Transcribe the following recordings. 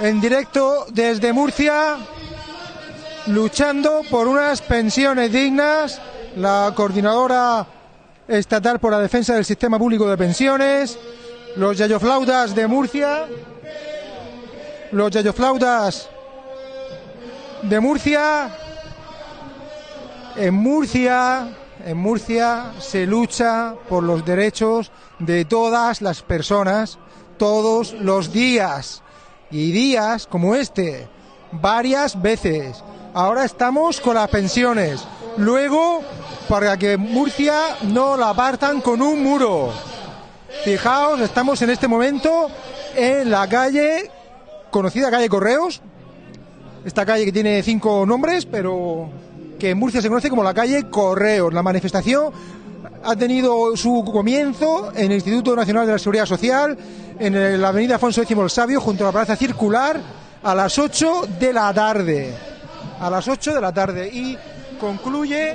en directo desde Murcia, luchando por unas pensiones dignas. La Coordinadora Estatal por la Defensa del Sistema Público de Pensiones, los yayoflautas de Murcia, los yayoflautas de Murcia. En Murcia se lucha por los derechos de todas las personas, todos los días, y días como este, varias veces. Ahora estamos con las pensiones, luego para que Murcia no la partan con un muro. Fijaos, estamos en este momento en la calle, conocida calle Correos, esta calle que tiene 5 nombres, pero que en Murcia se conoce como la calle Correos. La manifestación ha tenido su comienzo en el Instituto Nacional de la Seguridad Social, en la avenida Afonso X el Sabio, junto a la Plaza Circular, a las 8 de la tarde. A las 8 de la tarde. Y concluye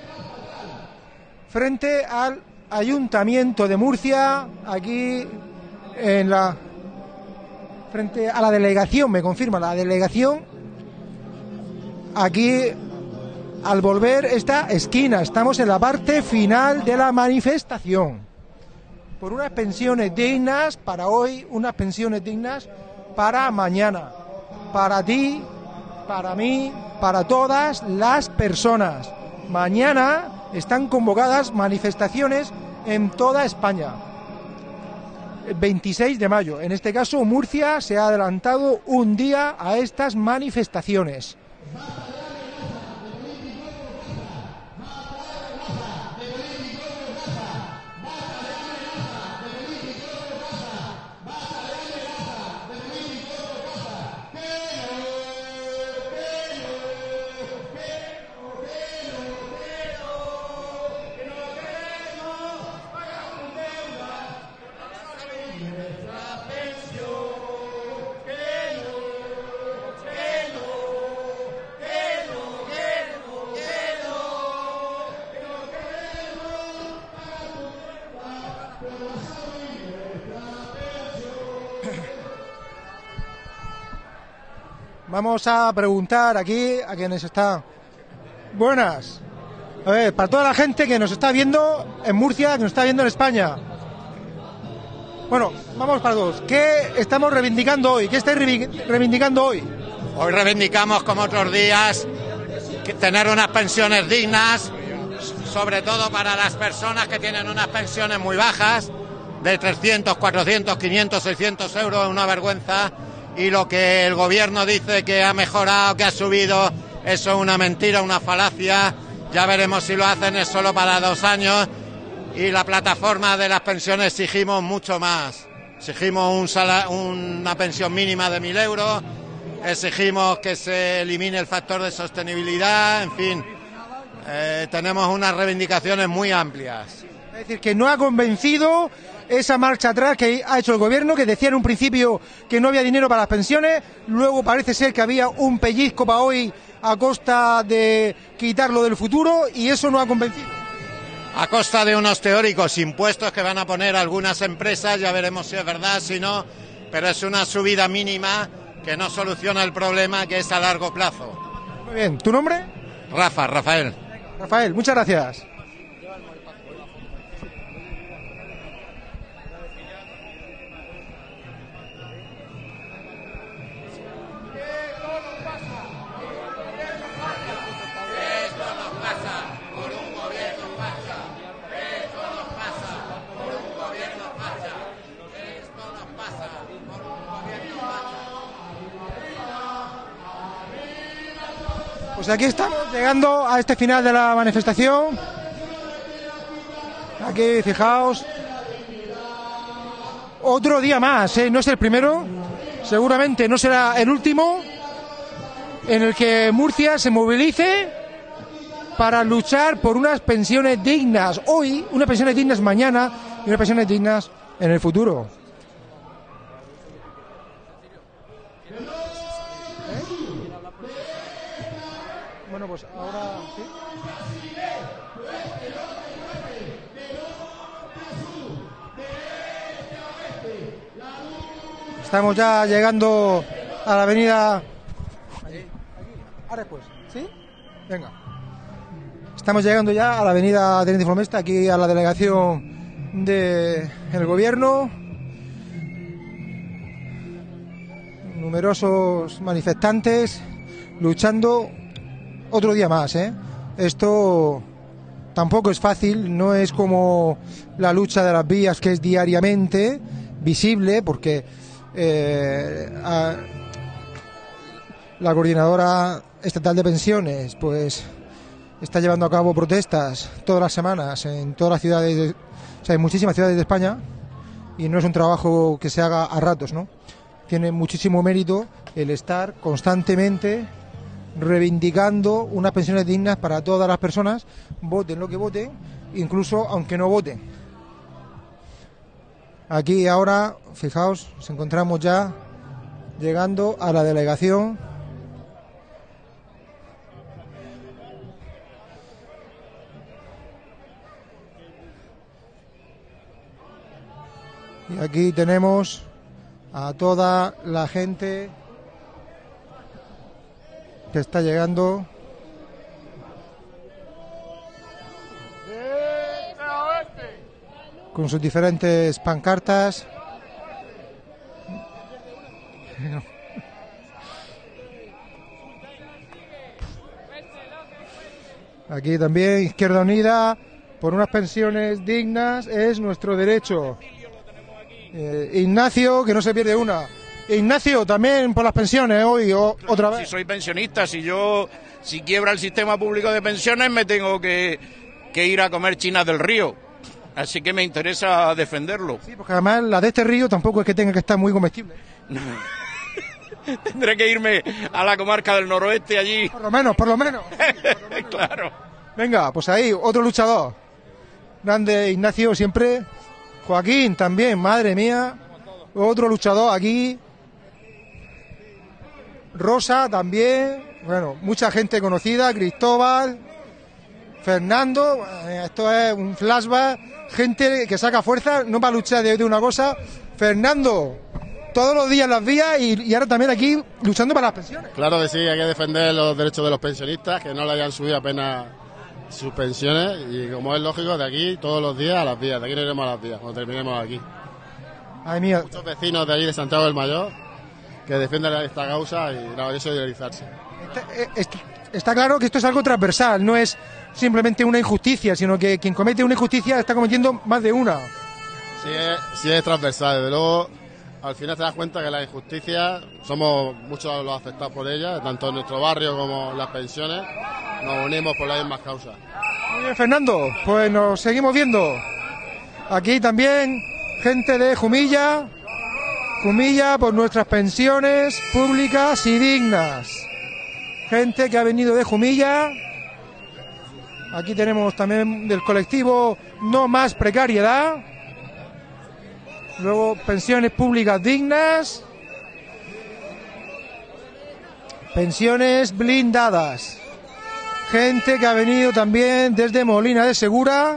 frente al Ayuntamiento de Murcia, aquí en la... frente a la delegación, me confirma, la delegación, aquí al volver esta esquina. Estamos en la parte final de la manifestación por unas pensiones dignas para hoy, unas pensiones dignas para mañana, para ti, para mí, para todas las personas. Mañana están convocadas manifestaciones en toda España. El 26 de mayo, en este caso Murcia se ha adelantado un día a estas manifestaciones. Vamos a preguntar aquí a quienes están. Buenas. A ver, para toda la gente que nos está viendo en Murcia, que nos está viendo en España. Bueno, vamos para todos. ¿Qué estamos reivindicando hoy? ¿Qué estáis reivindicando hoy? Hoy reivindicamos, como otros días, tener unas pensiones dignas, sobre todo para las personas que tienen unas pensiones muy bajas, de 300, 400, 500, 600 euros, es una vergüenza. Y lo que el gobierno dice que ha mejorado, que ha subido, eso es una mentira, una falacia. Ya veremos si lo hacen, es solo para 2 años. Y la plataforma de las pensiones exigimos mucho más. Exigimos una pensión mínima de 1.000 euros, exigimos que se elimine el factor de sostenibilidad, en fin, tenemos unas reivindicaciones muy amplias. Es decir, que no ha convencido esa marcha atrás que ha hecho el gobierno, que decía en un principio que no había dinero para las pensiones, luego parece ser que había un pellizco para hoy a costa de quitarlo del futuro, y eso no ha convencido. A costa de unos teóricos impuestos que van a poner algunas empresas, ya veremos si es verdad, si no, pero es una subida mínima que no soluciona el problema, que es a largo plazo. Muy bien, ¿tu nombre? Rafael. Rafael, muchas gracias. Pues aquí estamos llegando a este final de la manifestación. Aquí, fijaos, otro día más, no es el primero, seguramente no será el último, en el que Murcia se movilice para luchar por unas pensiones dignas hoy, unas pensiones dignas mañana y unas pensiones dignas en el futuro. Bueno, pues ahora sí. Estamos ya llegando a la avenida... Ahora después, ¿sí? Venga. Estamos llegando ya a la avenida Teniente Flomesta, aquí a la delegación del gobierno. Numerosos manifestantes luchando otro día más, ¿eh? Esto tampoco es fácil, no es como la lucha de las vías, que es diariamente visible, porque la coordinadora estatal de pensiones pues está llevando a cabo protestas todas las semanas en todas las ciudades, o sea, en muchísimas ciudades de España, y no es un trabajo que se haga a ratos, ¿no? Tiene muchísimo mérito el estar constantemente reivindicando unas pensiones dignas para todas las personas, voten lo que voten, incluso aunque no voten. Aquí ahora, fijaos, nos encontramos ya llegando a la delegación. Y aquí tenemos a toda la gente que está llegando. Con sus diferentes pancartas. Aquí también Izquierda Unida, por unas pensiones dignas, es nuestro derecho. Ignacio, que no se pierde una. Ignacio, también por las pensiones hoy, otra vez. Si soy pensionista, si quiebra el sistema público de pensiones, me tengo que ir a comer chinas del río. Así que me interesa defenderlo. Sí, porque además la de este río tampoco es que tenga que estar muy comestible. Tendré que irme a la comarca del noroeste allí. Por lo menos. Claro. Venga, pues ahí, otro luchador. Grande Ignacio siempre. Joaquín también, madre mía. Otro luchador aquí. Rosa también. Bueno, mucha gente conocida. Cristóbal. Fernando. Esto es un flashback. Gente que saca fuerza, no va a luchar de una cosa. Fernando, todos los días en las vías y ahora también aquí luchando para las pensiones. Claro que sí, hay que defender los derechos de los pensionistas, que no le hayan subido apenas sus pensiones, y como es lógico, de aquí todos los días a las vías, de aquí no iremos a las vías cuando terminemos aquí. Ay, mía. Muchos vecinos de ahí de Santiago del Mayor que defienden esta causa y nada, hay que solidarizarse. Está claro que esto es algo transversal, no es simplemente una injusticia, sino que quien comete una injusticia está cometiendo más de una. Sí es transversal, desde luego. Al final te das cuenta que la injusticia, somos muchos los afectados por ella, tanto en nuestro barrio como en las pensiones, nos unimos por las mismas causas. Muy bien, Fernando, pues nos seguimos viendo. Aquí también gente de Jumilla por nuestras pensiones públicas y dignas. Gente que ha venido de Jumilla. Aquí tenemos también del colectivo No Más Precariedad. Luego pensiones públicas dignas. Pensiones blindadas. Gente que ha venido también desde Molina de Segura.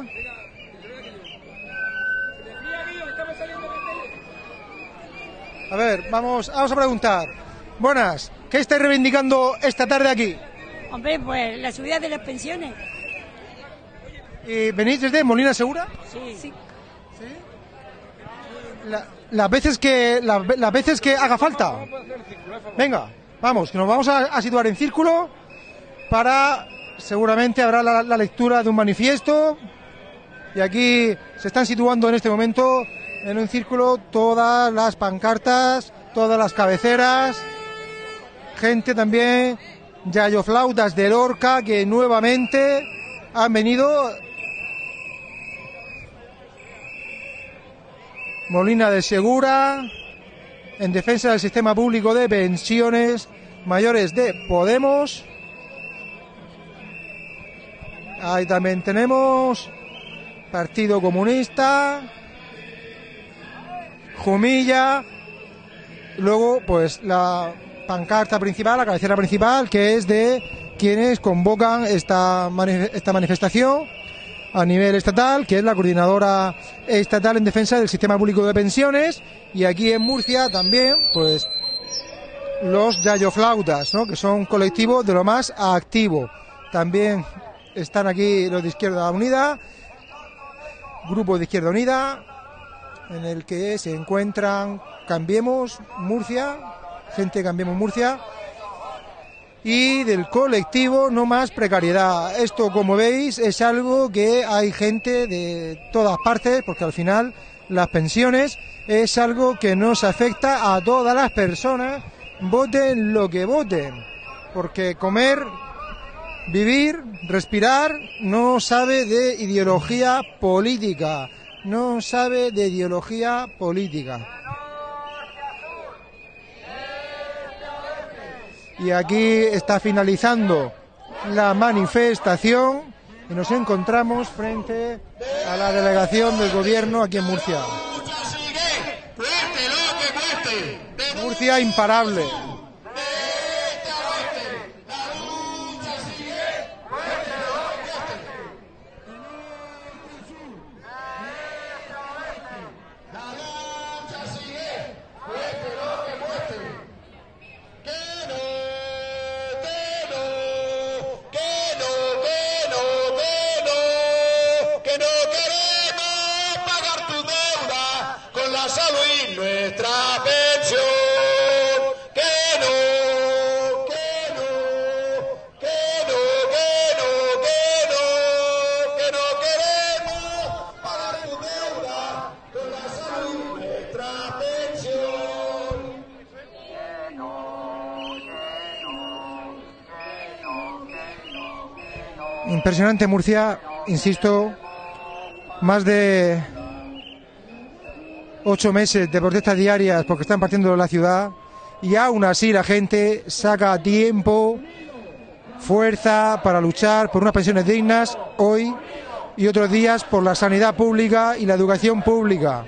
A ver, vamos a preguntar. Buenas, ¿qué estáis reivindicando esta tarde aquí? Hombre, pues la subida de las pensiones. ¿Y venís desde Molina de Segura? Sí. Las veces que haga falta. Venga, vamos, que nos vamos a situar en círculo para, seguramente habrá la lectura de un manifiesto, y aquí se están situando en este momento en un círculo todas las pancartas, todas las cabeceras, gente también, yayoflautas de Lorca que nuevamente han venido. Molina de Segura, en defensa del sistema público de pensiones mayores de Podemos. Ahí también tenemos Partido Comunista, Jumilla, luego pues la pancarta principal, la cabecera principal, que es de quienes convocan esta manifestación a nivel estatal, que es la Coordinadora Estatal en Defensa del Sistema Público de Pensiones, y aquí en Murcia también, pues los yayoflautas, ¿no? Que son un colectivo de lo más activo. También están aquí los de Izquierda Unida, grupo de Izquierda Unida, en el que se encuentran Cambiemos Murcia, gente de Cambiemos Murcia, y del colectivo No Más Precariedad. Esto, como veis, es algo que hay gente de todas partes, porque al final las pensiones es algo que nos afecta a todas las personas, voten lo que voten, porque comer, vivir, respirar, no sabe de ideología política, no sabe de ideología política. Y aquí está finalizando la manifestación y nos encontramos frente a la delegación del gobierno aquí en Murcia. Murcia imparable. Impresionante Murcia, insisto, más de 8 meses de protestas diarias porque están partiendo la ciudad y aún así la gente saca tiempo, fuerza para luchar por unas pensiones dignas hoy y otros días por la sanidad pública y la educación pública.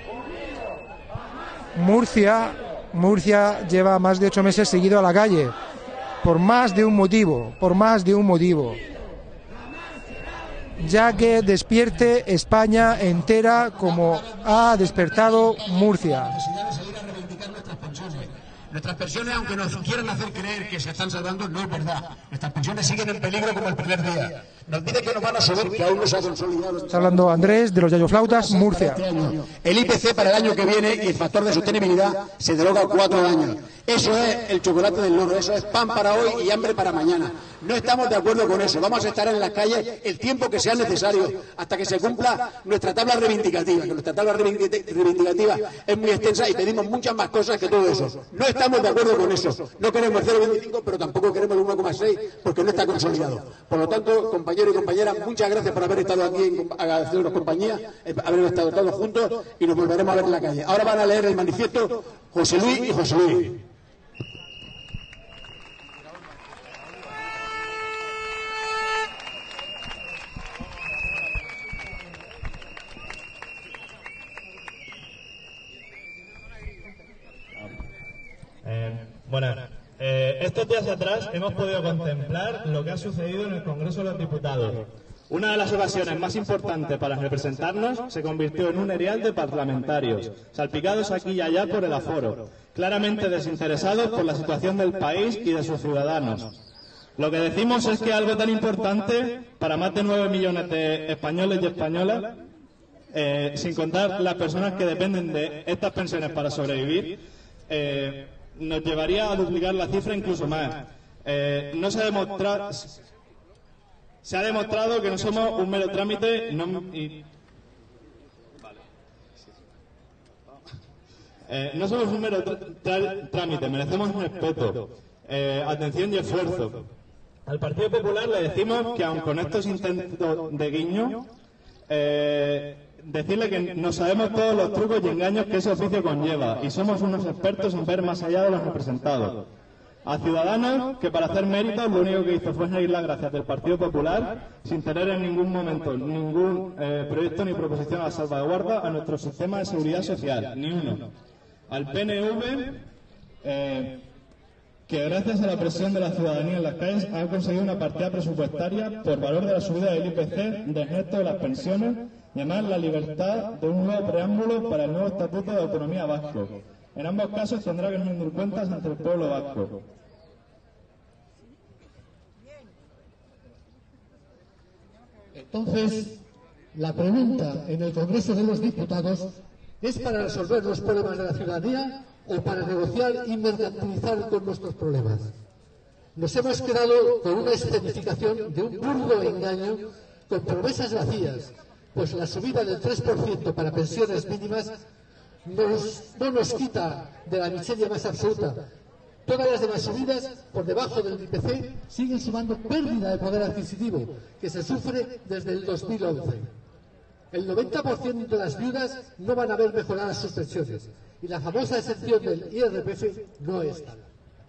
Murcia lleva más de 8 meses seguido a la calle por más de un motivo, ya que despierte España entera como ha despertado Murcia. Nuestras pensiones, aunque nos quieran hacer creer que se están salvando, no es verdad. Nuestras pensiones siguen en peligro como el primer día. Nos dice que nos van a subir, que aún no se ha consolidado. Está hablando Andrés de los yayoflautas, Murcia. El IPC para el año que viene y el factor de sostenibilidad se deroga 4 años. Eso es el chocolate del loro, eso es pan para hoy y hambre para mañana. No estamos de acuerdo con eso. Vamos a estar en las calles el tiempo que sea necesario hasta que se cumpla nuestra tabla reivindicativa, que nuestra tabla reivindicativa es muy extensa y pedimos muchas más cosas que todo eso. No estamos de acuerdo con eso. No queremos el 0,25, pero tampoco queremos el 1,6 porque no está consolidado. Por lo tanto, compañeros y compañeras, muchas gracias por haber estado aquí, agradecernos compañía, haber estado todos juntos y nos volveremos a ver en la calle. Ahora van a leer el manifiesto José Luis y José Luis. Estos días atrás hemos podido contemplar lo que ha sucedido en el Congreso de los Diputados. Una de las ocasiones más importantes para representarnos se convirtió en un erial de parlamentarios, salpicados aquí y allá por el aforo, claramente desinteresados por la situación del país y de sus ciudadanos. Lo que decimos es que algo tan importante para más de 9 millones de españoles y españolas, sin contar las personas que dependen de estas pensiones para sobrevivir, nos llevaría a duplicar la cifra incluso más. Se ha demostrado que no somos un mero trámite no somos un mero trámite, merecemos respeto, atención y esfuerzo. Al Partido Popular le decimos que aun con estos intentos de guiño, decirle que no sabemos todos los trucos y engaños que ese oficio conlleva y somos unos expertos en ver más allá de los representados. A Ciudadanos, que para hacer méritos lo único que hizo fue seguir las gracias del Partido Popular sin tener en ningún momento ningún proyecto ni proposición a salvaguarda a nuestro sistema de seguridad social, ni uno. Al PNV, que gracias a la presión de la ciudadanía en las calles ha conseguido una partida presupuestaria por valor de la subida del IPC, del resto de las pensiones y además la libertad de un nuevo preámbulo para el nuevo Estatuto de Autonomía Vasco. En ambos casos tendrá que rendir cuentas ante el pueblo vasco. Entonces, la pregunta en el Congreso de los Diputados es para resolver los problemas de la ciudadanía o para negociar y mercantilizar con nuestros problemas. Nos hemos quedado con una escenificación de un burdo engaño con promesas vacías, pues la subida del 3% para pensiones mínimas no nos quita de la miseria más absoluta. Todas las demás subidas, por debajo del IPC, siguen sumando pérdida de poder adquisitivo, que se sufre desde el 2011. El 90% de las viudas no van a ver mejoradas sus pensiones, y la famosa exención del IRPF no es tal.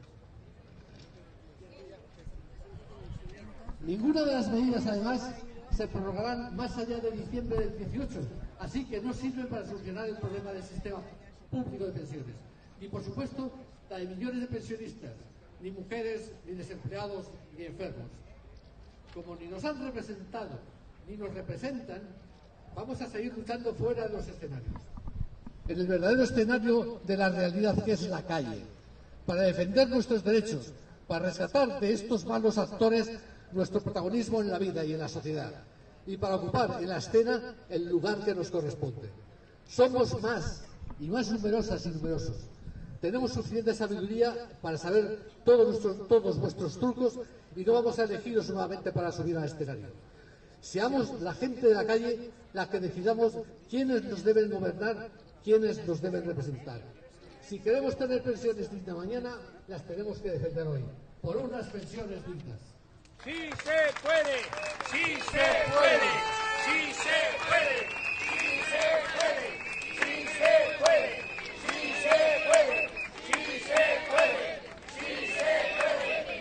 Ninguna de las medidas, además, se prorrogarán más allá de diciembre del 18, así que no sirven para solucionar el problema del sistema público de pensiones. Ni, por supuesto, la de millones de pensionistas, ni mujeres, ni desempleados, ni enfermos. Como ni nos han representado, ni nos representan, vamos a seguir luchando fuera de los escenarios. En el verdadero escenario de la realidad, que es la calle, para defender nuestros derechos, para rescatar de estos malos actores nuestro protagonismo en la vida y en la sociedad, y para ocupar en la escena el lugar que nos corresponde. Somos más y más numerosas y numerosos. Tenemos suficiente sabiduría para saber todos vuestros trucos y no vamos a elegiros nuevamente para subir al escenario. Seamos la gente de la calle la que decidamos quiénes nos deben gobernar, quiénes nos deben representar. Si queremos tener pensiones dignas mañana, las tenemos que defender hoy, por unas pensiones dignas. ¡Sí se puede! ¡Sí se puede! ¡Sí se puede! ¡Sí se puede! ¡Sí se puede! ¡Sí se puede! ¡Sí se puede! ¡Sí se puede!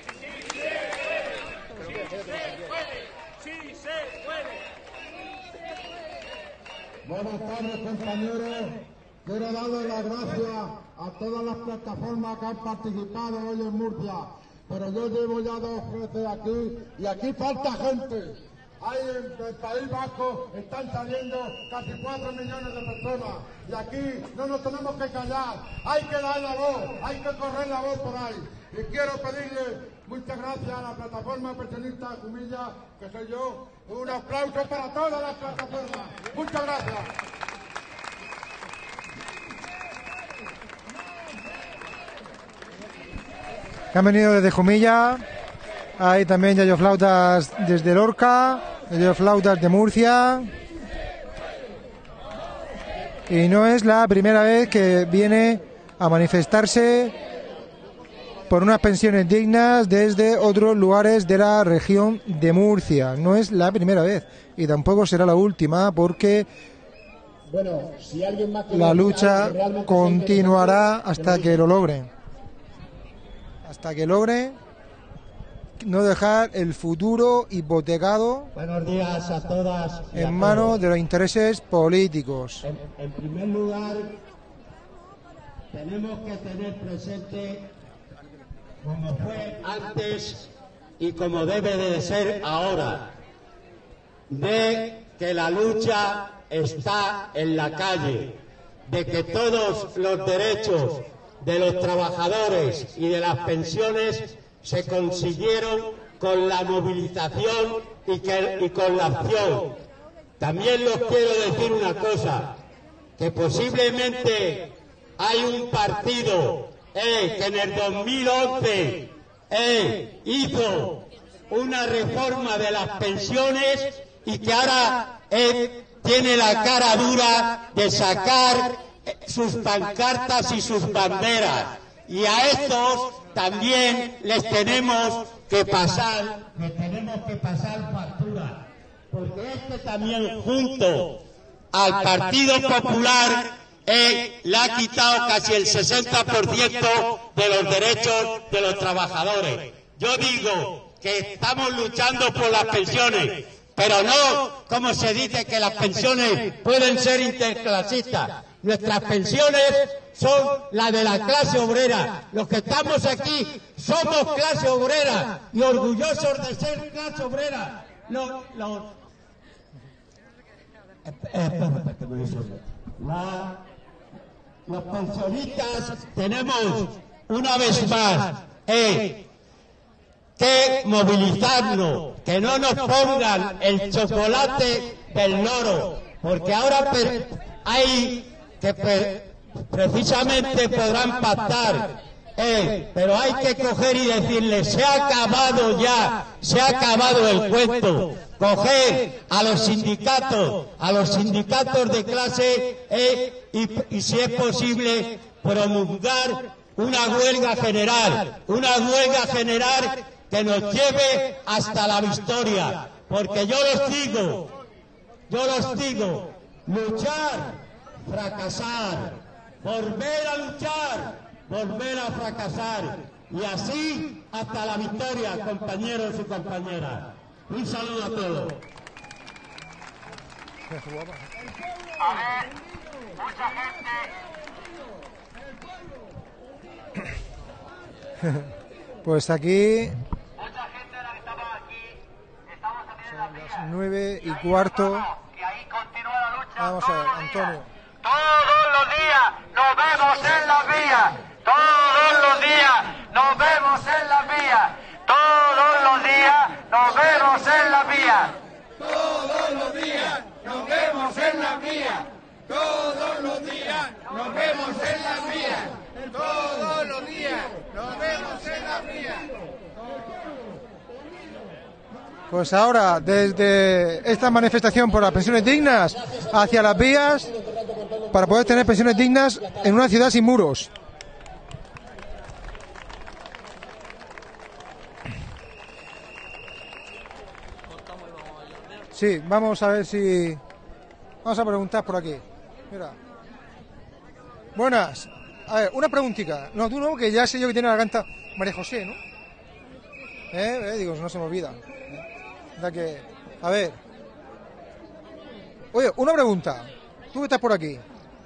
¡Sí se puede! Buenas tardes, compañeros. Quiero darle las gracias a todas las plataformas que han participado hoy en Murcia. Pero yo llevo ya 2 veces aquí y aquí falta gente. Ahí en el País Vasco están saliendo casi 4 millones de personas y aquí no nos tenemos que callar, hay que dar la voz, hay que correr la voz por ahí. Y quiero pedirle muchas gracias a la plataforma pensionista Jumilla, que soy yo, un aplauso para todas las plataformas. Muchas gracias. Que han venido desde Jumilla, hay también yayoflautas desde Lorca, yayoflautas de Murcia, y no es la primera vez que viene a manifestarse por unas pensiones dignas desde otros lugares de la región de Murcia. No es la primera vez y tampoco será la última, porque la lucha continuará hasta que lo logren. Hasta que logre no dejar el futuro hipotecado. Buenos días a todas y en a manos todos. de los intereses políticos. En primer lugar, tenemos que tener presente, como fue antes y como debe de ser ahora, de que la lucha está en la calle, de que todos los derechos de los trabajadores y de las pensiones se consiguieron con la movilización y con la acción. También les quiero decir una cosa, que posiblemente hay un partido que en el 2011 hizo una reforma de las pensiones y que ahora tiene la cara dura de sacar sus pancartas y sus banderas, y a estos también les tenemos que pasar factura, porque también junto al Partido Popular le ha quitado casi el 60% de los derechos de los trabajadores. Yo digo que estamos luchando por las pensiones, pero no como se dice que las pensiones pueden ser interclasistas. Nuestras pensiones son las de la clase obrera. Los que estamos aquí somos clase obrera y orgullosos de ser clase obrera. los pensionistas tenemos una vez más que movilizarnos, que no nos pongan el chocolate del loro, porque ahora hay que precisamente podrán pactar, pero hay que coger y decirle, se ha acabado ya, se ha acabado el cuento. Coger a los sindicatos de clase y si es posible promulgar una huelga general que nos lleve hasta la victoria, porque yo los digo, luchar, fracasar, volver a luchar, volver a fracasar, y así hasta la victoria, compañeros y compañeras. Un saludo a todos. A ver, mucha gente. Pues aquí son las 9:15. Vamos a ver, Antonio. Todos los días nos vemos en las vías. Todos los días nos vemos en las vías. Todos los días nos vemos en las vías. Todos los días nos vemos en las vías. Todos los días nos vemos en las vías. Todos los días nos vemos en las vías. Pues ahora, desde esta manifestación por las pensiones dignas hacia las vías para poder tener pensiones dignas en una ciudad sin muros. Sí, vamos a ver si... Vamos a preguntar por aquí. Mira. Buenas. A ver, una preguntita. No, tú no, que ya sé yo que tiene la garganta. María José, ¿no? Digo, no se me olvida. Que... A ver. Oye, una pregunta. Tú que estás por aquí.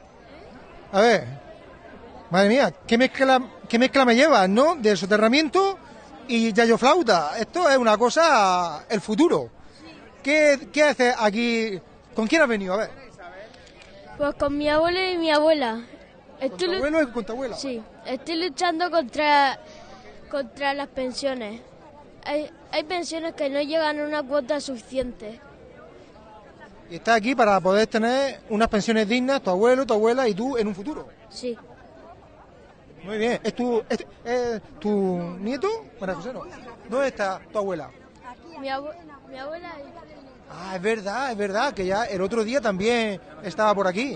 A ver. Madre mía, ¿qué mezcla me llevas, no? Del soterramiento y yayo flauta. Esto es una cosa... El futuro. ¿Qué haces aquí? ¿Con quién has venido? A ver. Pues con mi abuelo y mi abuela. ¿Con tu abuelo y con tu abuela? Sí, estoy luchando contra las pensiones. Hay pensiones que no llegan a una cuota suficiente. Y estás aquí para poder tener unas pensiones dignas, tu abuelo, tu abuela y tú en un futuro. Sí. Muy bien. ¿Es tu nieto? María José, no. ¿Dónde está tu abuela? Mi abuela... Ah, es verdad, que ya el otro día también estaba por aquí.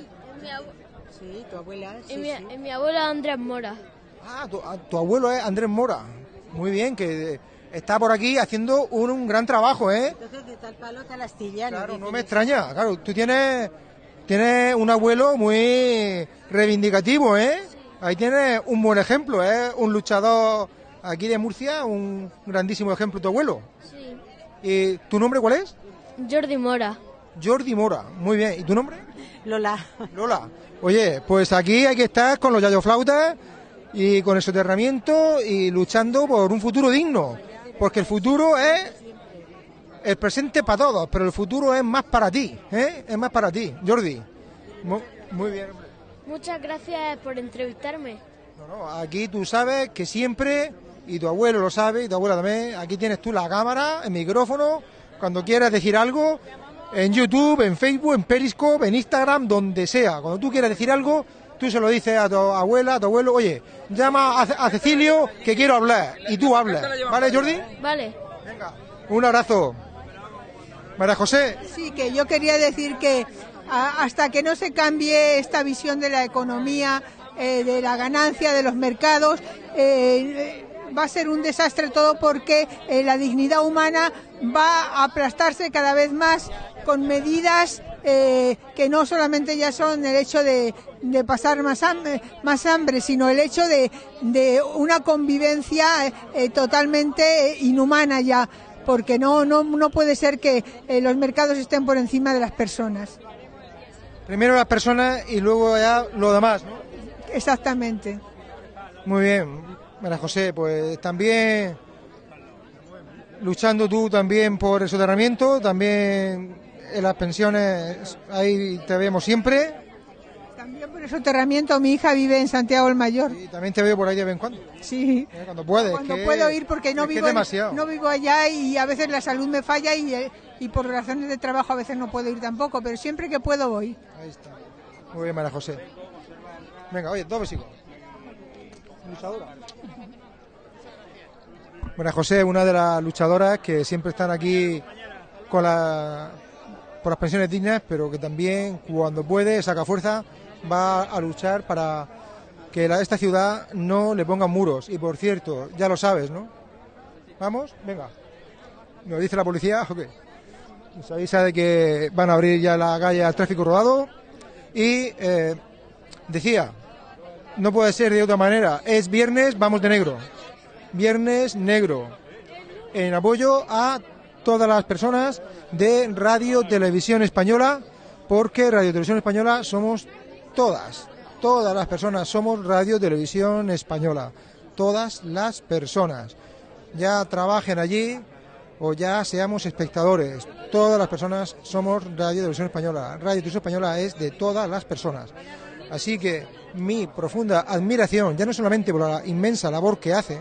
Sí, tu abuela. Sí, mi abuela Andrés Mora. Ah, tu abuelo es Andrés Mora. Muy bien, que está por aquí haciendo un gran trabajo, ¿eh? Entonces, de tal palo, tal astilla. Claro, no me extraña. Claro, tú tienes un abuelo muy reivindicativo, ¿eh? Ahí tienes un buen ejemplo, ¿eh? Un luchador aquí de Murcia, un grandísimo ejemplo, tu abuelo. Sí. ¿Y tu nombre cuál es? Jordi Mora. Jordi Mora, muy bien. ¿Y tu nombre? Lola. Lola. Oye, pues aquí hay que estar con los yayoflautas y con el soterramiento y luchando por un futuro digno. Porque el futuro es el presente para todos, pero el futuro es más para ti, ¿eh? Es más para ti, Jordi. Muy bien, hombre. Muchas gracias por entrevistarme. No, aquí tú sabes que siempre, y tu abuelo lo sabe, y tu abuela también, aquí tienes tú la cámara, el micrófono, cuando quieras decir algo, en YouTube, en Facebook, en Periscope, en Instagram, donde sea. Cuando tú quieras decir algo, tú se lo dices a tu abuela, a tu abuelo, oye, llama a Cecilio que quiero hablar, y tú hablas. ¿Vale, Jordi? Vale. Venga, un abrazo. María José. Sí, que yo quería decir que hasta que no se cambie esta visión de la economía, de la ganancia, de los mercados, va a ser un desastre todo, porque la dignidad humana va a aplastarse cada vez más con medidas que no solamente ya son el hecho de pasar más hambre, sino el hecho de una convivencia totalmente inhumana ya, porque no puede ser que los mercados estén por encima de las personas. Primero las personas y luego ya lo demás, ¿no? Exactamente. Muy bien, María José, pues también luchando tú también por el soterramiento, también en las pensiones, ahí te vemos siempre. Yo por el soterramiento, mi hija vive en Santiago el Mayor. Y también te veo por ahí de vez en cuando. Sí. Cuando puedes. Cuando puedo ir porque no vivo allá y a veces la salud me falla y por razones de trabajo a veces no puedo ir tampoco, pero siempre que puedo voy. Ahí está. Muy bien, María José. Venga, oye, 2 besicos. Luchadora. María José, una de las luchadoras que siempre están aquí por las pensiones dignas, pero que también cuando puede, saca fuerza, va a luchar para que esta ciudad no le pongan muros. Y por cierto, ya lo sabes, ¿no? ¿Vamos? Venga. ¿Nos dice la policía o qué? Nos avisa de que van a abrir ya la calle al tráfico rodado. Y decía, no puede ser de otra manera, es viernes, vamos de negro. Viernes negro, en apoyo a todas las personas de Radio Televisión Española, porque Radio Televisión Española somos todas las personas somos Radio Televisión Española, todas las personas, ya trabajen allí o ya seamos espectadores, todas las personas somos Radio Televisión Española. Radio Televisión Española es de todas las personas, así que mi profunda admiración, ya no solamente por la inmensa labor que hace,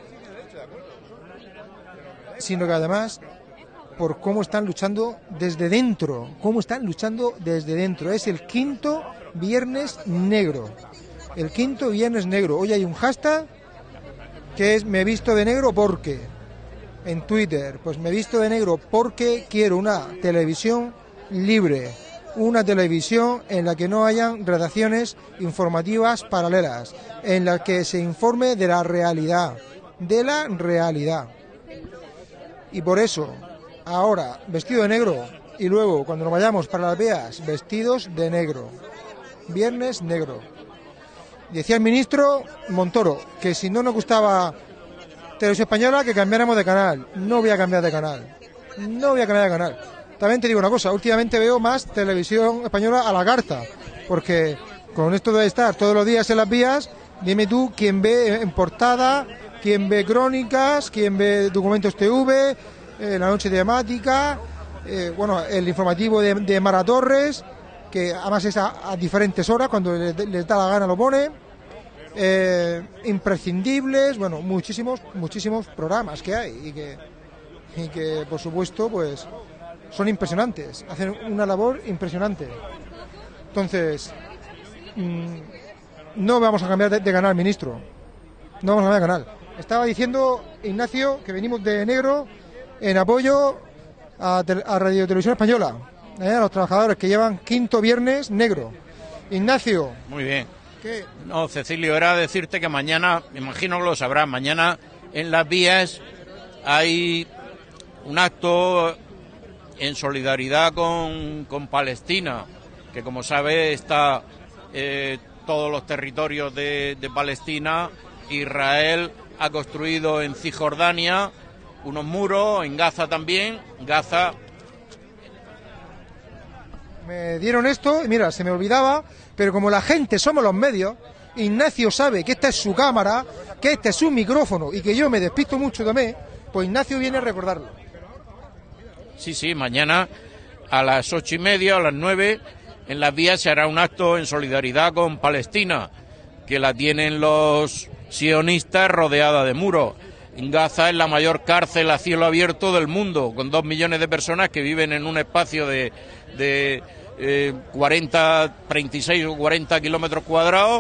sino que además por cómo están luchando desde dentro, Es el quinto viernes negro, Hoy hay un hashtag que es me visto de negro porque, en Twitter, pues me visto de negro porque quiero una televisión libre, una televisión en la que no hayan redacciones informativas paralelas, en la que se informe de la realidad. Y por eso, ahora vestido de negro y luego cuando nos vayamos para las vías, vestidos de negro. Viernes negro. Decía el ministro Montoro que si no nos gustaba Televisión Española que cambiáramos de canal. No voy a cambiar de canal. También te digo una cosa, últimamente veo más Televisión Española a la carta, porque con esto de estar todos los días en las vías, dime tú quién ve en portada, quién ve crónicas, quién ve documentos TV, la noche temática, el informativo de Mara Torres, que además es a diferentes horas, cuando les da la gana lo pone, imprescindibles, muchísimos programas que hay y que por supuesto pues son impresionantes, hacen una labor impresionante. Entonces, no vamos a cambiar de canal, ministro, no vamos a cambiar de canal. Estaba diciendo Ignacio que venimos de negro en apoyo a Radio Televisión Española, a los trabajadores que llevan quinto viernes negro. Ignacio. Muy bien. ¿Qué? No, Cecilio, era decirte que mañana, me imagino que lo sabrás, mañana en las vías hay un acto en solidaridad con Palestina, que como sabes está todos los territorios de Palestina. Israel ha construido en Cisjordania unos muros, en Gaza también. Gaza. Me dieron esto y mira, se me olvidaba, pero como la gente somos los medios, Ignacio sabe que esta es su cámara, que este es su micrófono y que yo me despisto mucho también, pues Ignacio viene a recordarlo. Sí, mañana a las 8:30, a las 9, en las vías se hará un acto en solidaridad con Palestina, que la tienen los sionistas rodeada de muros. En Gaza es la mayor cárcel a cielo abierto del mundo, con 2 millones de personas que viven en un espacio de 36 o 40 kilómetros cuadrados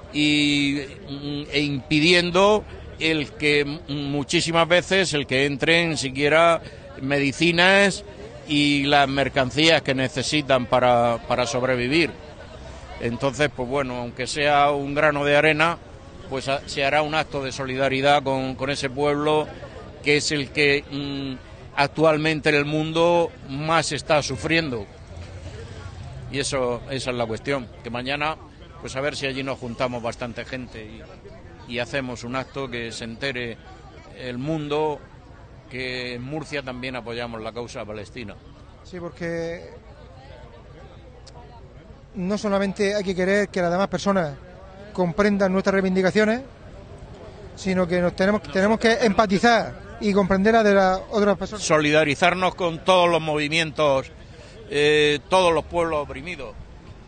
e impidiendo el que muchísimas veces el que entren siquiera medicinas y las mercancías que necesitan para sobrevivir. Entonces, pues bueno, aunque sea un grano de arena, pues se hará un acto de solidaridad con ese pueblo que es el que actualmente en el mundo más está sufriendo. Y esa es la cuestión, que mañana, pues a ver si allí nos juntamos bastante gente y hacemos un acto que se entere el mundo que en Murcia también apoyamos la causa palestina. Sí, porque no solamente hay que querer que las demás personas comprendan nuestras reivindicaciones, sino que tenemos que empatizar y comprender a de las otras personas. Solidarizarnos con todos los movimientos, todos los pueblos oprimidos.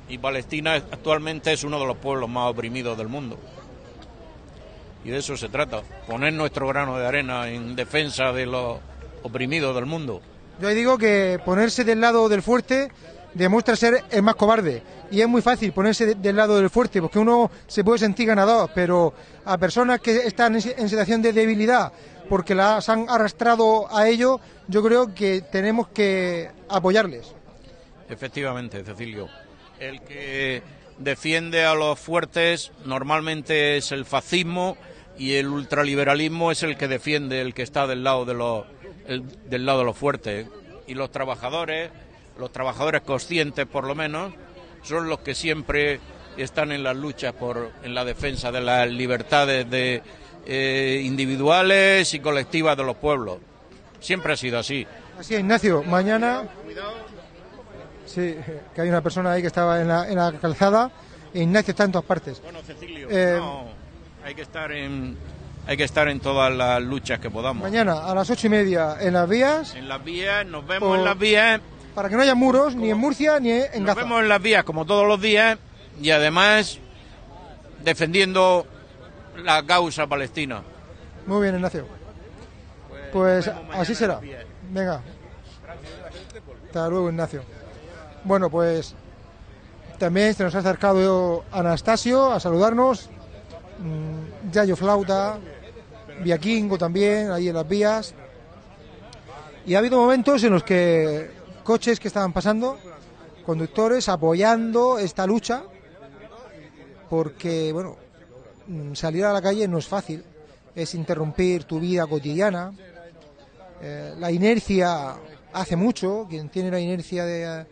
Y Palestina actualmente es uno de los pueblos más oprimidos del mundo. Y de eso se trata, poner nuestro grano de arena en defensa de los oprimidos del mundo. Yo digo que ponerse del lado del fuerte demuestra ser el más cobarde. Y es muy fácil ponerse del lado del fuerte, porque uno se puede sentir ganador, pero a personas que están en situación de debilidad, porque las han arrastrado a ello, yo creo que tenemos que apoyarles. Efectivamente, Cecilio. El que defiende a los fuertes normalmente es el fascismo, y el ultraliberalismo es el que defiende, el que está del lado de los fuertes. Y los trabajadores conscientes por lo menos, son los que siempre están en las luchas en la defensa de las libertades individuales y colectivas de los pueblos. Siempre ha sido así. Así es, Ignacio. Mañana... Sí, que hay una persona ahí que estaba en la calzada. Ignacio está en todas partes. Bueno, Cecilio, hay que estar en todas las luchas que podamos. Mañana a las 8:30 en las vías. En las vías, nos vemos en las vías. Para que no haya muros, ni en Murcia, ni en Gaza. Nos vemos en las vías como todos los días, y además defendiendo la causa palestina. Muy bien, Ignacio. Pues así será. Venga. Hasta luego, Ignacio. Bueno, pues también se nos ha acercado Anastasio a saludarnos, Yayo Flauta, Viaquingo también, ahí en las vías. Y ha habido momentos en los que coches que estaban pasando, conductores apoyando esta lucha, porque, bueno, salir a la calle no es fácil, es interrumpir tu vida cotidiana. La inercia hace mucho, quien tiene la inercia de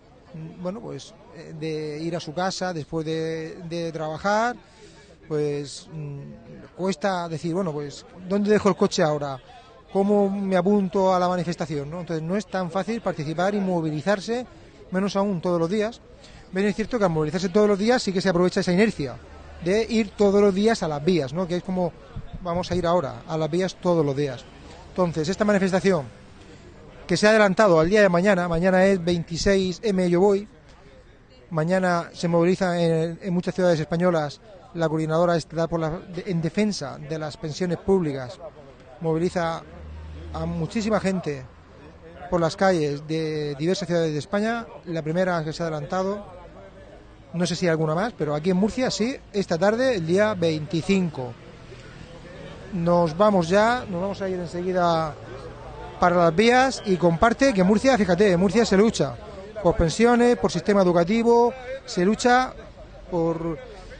ir a su casa después de trabajar, pues cuesta decir, bueno, pues ¿dónde dejo el coche ahora? ¿Cómo me apunto a la manifestación? ¿No? Entonces no es tan fácil participar y movilizarse, menos aún todos los días. Bien, es cierto que al movilizarse todos los días sí que se aprovecha esa inercia de ir todos los días a las vías, ¿no? Que es como vamos a ir ahora, a las vías todos los días. Entonces, esta manifestación que se ha adelantado al día de mañana es 26M Yo Voy, mañana se moviliza en muchas ciudades españolas la coordinadora estatal en defensa de las pensiones públicas, moviliza a muchísima gente por las calles de diversas ciudades de España. La primera que se ha adelantado, no sé si hay alguna más, pero aquí en Murcia sí, esta tarde, el día 25. Nos vamos a ir enseguida para las vías y comparte que Murcia, fíjate, en Murcia se lucha por pensiones, por sistema educativo, se lucha por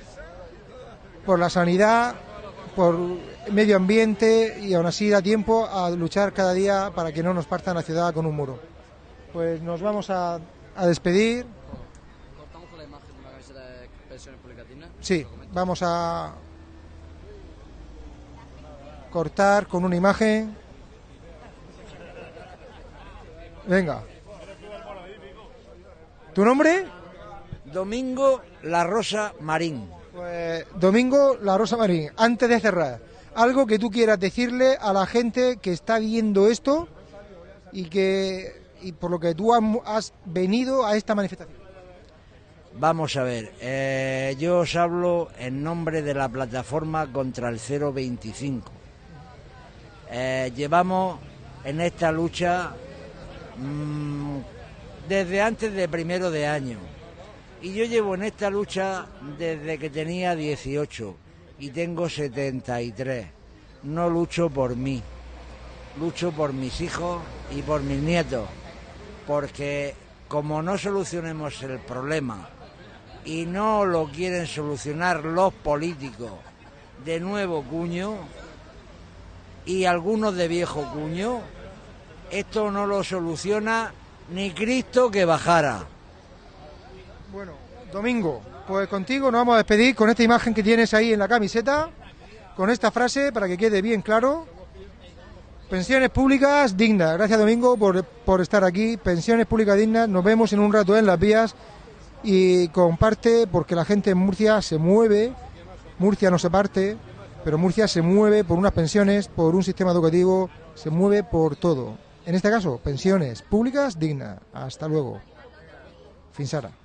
la sanidad, por medio ambiente, y aún así da tiempo a luchar cada día para que no nos partan la ciudad con un muro. Pues nos vamos a despedir. ¿Cortamos con la imagen de una camiseta de pensiones públicas dignas? Sí, vamos a cortar con una imagen. Venga. ¿Tu nombre? Domingo La Rosa Marín. Pues Domingo La Rosa Marín, antes de cerrar, algo que tú quieras decirle a la gente que está viendo esto y por lo que tú has venido a esta manifestación. Vamos a ver, yo os hablo en nombre de la plataforma contra el 025. Llevamos en esta lucha desde antes de 1 de año, y yo llevo en esta lucha desde que tenía 18 y tengo 73. No lucho por mí, lucho por mis hijos y por mis nietos, porque como no solucionemos el problema y no lo quieren solucionar los políticos de nuevo cuño y algunos de viejo cuño, esto no lo soluciona ni Cristo que bajara. Bueno, Domingo, pues contigo nos vamos a despedir con esta imagen que tienes ahí en la camiseta, con esta frase para que quede bien claro: pensiones públicas dignas. Gracias, Domingo, por estar aquí. Pensiones públicas dignas. Nos vemos en un rato en las vías, y comparte, porque la gente en Murcia se mueve. Murcia no se parte, pero Murcia se mueve por unas pensiones, por un sistema educativo, se mueve por todo. En este caso, pensiones públicas dignas. Hasta luego. Fins ara.